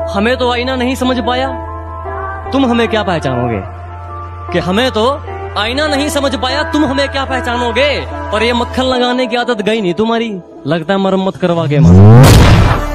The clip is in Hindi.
हमें तो आईना नहीं समझ पाया, तुम हमें क्या पहचानोगे। कि हमें तो आईना नहीं समझ पाया, तुम हमें क्या पहचानोगे। पर ये मक्खन लगाने की आदत गई नहीं तुम्हारी, लगता है मरम्मत करवा के मारो।